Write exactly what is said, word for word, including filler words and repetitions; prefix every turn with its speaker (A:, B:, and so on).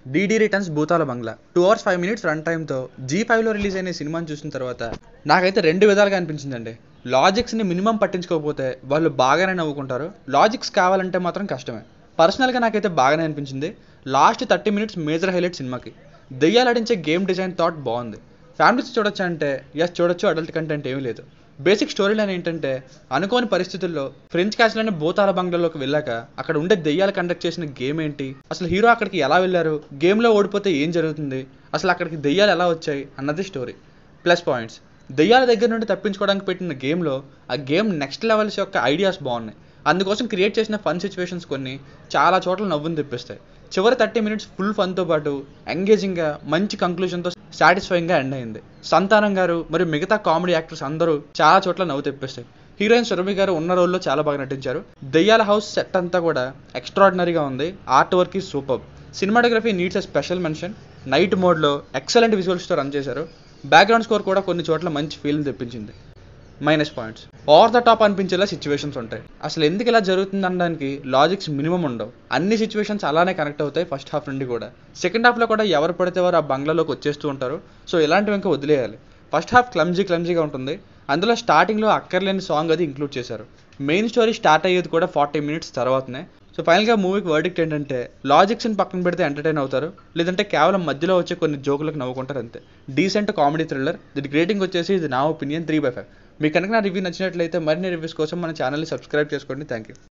A: DD returns Bhootala Bangla two hours five minutes run టైమ్తో Zee ఫైవ్లో release అయిన సినిమాని చూసిన తర్వాత నాకైతే రెండు విధాలుగా అనిపించిందండి. లాజిక్స్ని మినిమం పట్టించుకోకపోతే వాళ్ళు బాగానే నవ్వుకుంటారు, లాజిక్స్ కావాలంటే మాత్రం కష్టమే. పర్సనల్గా నాకైతే బాగానే అనిపించింది. Last thirty minutes major highlight సినిమాకి. దెయ్యాలాడించే గేమ్ డిజైన్ థాట్ బాగుంది. ఫ్యామిలీస్ చూడొచ్చా అంటే ఎస్ చూడొచ్చు, అడల్ట్ కంటెంట్ ఏమీ లేదు. బేసిక్ స్టోరీ లైన్ ఏంటంటే, అనుకోని పరిస్థితుల్లో ఫ్రెంచ్ క్యాస్ట్లోనే భూతాల బంగ్లాలోకి వెళ్ళాక అక్కడ ఉండే దెయ్యాలు కండక్ట్ చేసిన గేమ్ ఏంటి, అసలు హీరో అక్కడికి ఎలా వెళ్ళారు, గేమ్లో ఓడిపోతే ఏం జరుగుతుంది, అసలు అక్కడికి దెయ్యాలు ఎలా వచ్చాయి అన్నది స్టోరీ. ప్లస్ పాయింట్స్, దెయ్యాల దగ్గర నుండి తప్పించుకోవడానికి పెట్టిన గేమ్లో ఆ గేమ్ నెక్స్ట్ లెవెల్స్ యొక్క ఐడియాస్ బాగున్నాయి. అందుకోసం క్రియేట్ చేసిన ఫన్ సిచ్యువేషన్స్ కొన్ని చాలా చోట్ల నవ్వుని తెప్పిస్తాయి. చివరి థర్టీ మినిట్స్ ఫుల్ ఫన్తో పాటు ఎంగేజింగ్గా మంచి కంక్లూజన్తో సాటిస్ఫైయింగ్గా ఎండ్ అయింది. సంతానం గారు మరియు మిగతా కామెడీ యాక్టర్స్ అందరూ చాలా చోట్ల నవ్వు తెప్పిస్తాయి. హీరోయిన్ సురభి గారు ఉన్న రోల్లో చాలా బాగా నటించారు. దెయ్యాల హౌస్ సెట్ అంతా కూడా ఎక్స్ట్రాడినరీగా ఉంది. ఆర్ట్ వర్క్ ఈ super. Cinematography needs a special mention. Night మోడ్లో ఎక్సలెంట్ విజువల్స్తో రన్ చేశారు. బ్యాక్గ్రౌండ్ స్కోర్ కూడా కొన్ని చోట్ల మంచి ఫీల్ని తెప్పించింది. Minus points, over the top అనిపించేలా సిచ్యువేషన్స్ ఉంటాయి. అసలు ఎందుకు ఇలా జరుగుతుంది అనడానికి లాజిక్స్ మినిమం ఉండవు. అన్ని సిచ్యువేషన్స్ అలానే కనెక్ట్ అవుతాయి ఫస్ట్ హాఫ్ నుండి కూడా. సెకండ్ హాఫ్లో కూడా ఎవరు పడితే వారు ఆ బంగ్లాలోకి వచ్చేస్తూ ఉంటారు. సో ఇలాంటివి ఇంకా వదిలేయాలి. ఫస్ట్ హాఫ్ క్లమ్జీ క్లమ్జీగా ఉంటుంది. అందులో స్టార్టింగ్లో అక్కర్లేని సాంగ్ అది ఇంక్లూడ్ చేశారు. మెయిన్ స్టోరీ స్టార్ట్ అయ్యేది కూడా ఫార్టీ మినిట్స్ తర్వాతనే. సో ఫైనల్గా మూవీకి వర్డిక్ట్ ఏంటంటే, లాజిక్స్ని పక్కన పెడితే ఎంటర్టైన్ అవుతారు, లేదంటే కేవలం మధ్యలో వచ్చే కొన్ని జోకులకు నవ్వుకుంటారు అంతే. Decent comedy thriller. దీని రేటింగ్ వచ్చేసి ఇది నా ఒపీనియన్ త్రీ బై ఫైవ్. మీకు కనుక నా రివ్యూ నచ్చినట్లయితే మరిన్ని రివ్యూస్ కోసం మన ఛానల్ని సబ్స్క్రైబ్ చేసుకోండి. Thank you.